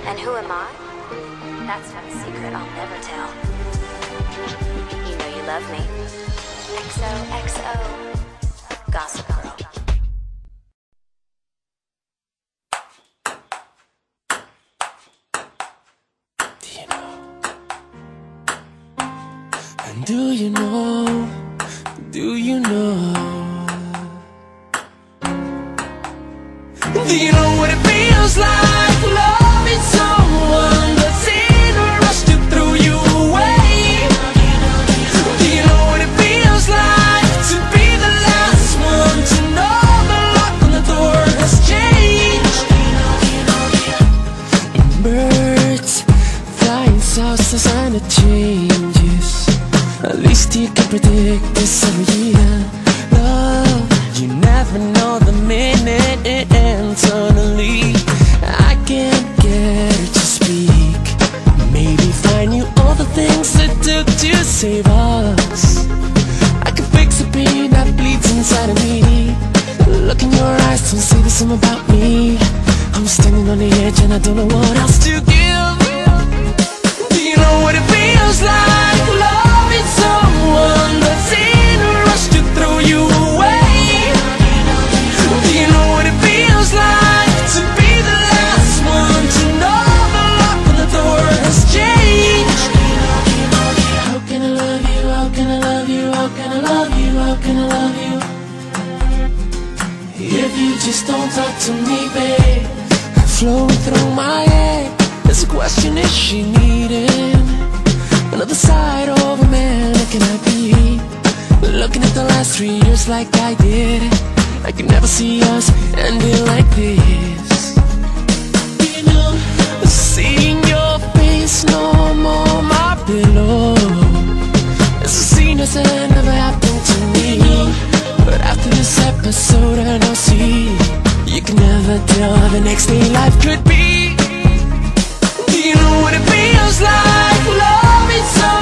And who am I? That's not a secret I'll never tell. You know you love me. XOXO, Gossip Girl. And do you know, do you know, do you know what it feels like loving someone that's in a rush to throw you away? Do you know what it feels like to be the last one to know the lock on the door has changed? And birds flying south, the sign of changes. At least you can predict this every year. Love, you never know the minute it ends. Suddenly, I can't get her to speak. Maybe find you all the things it took to save us. I can fix the pain that bleeds inside of me. Look in your eyes, don't say there's something about me. I'm standing on the edge and I don't know what else to give. Do you know what it feels like loving someone that's in a rush to throw you away? Do you know what it feels like to be the last one to know the lock on the door has changed? How can I love you, how can I love you, how can I love you, how can I love you if you just don't talk to me, babe? Flowing through my head, there's a question, is she needing another side of a man? Looking at me, looking at the last 3 years like I did. I can never see us ending like this. You know, seeing your face no more my pillow. It's a scene that never happened to me. But after this episode I know, see, you can never tell how the next day life could be. Do you know what it feels like loving someone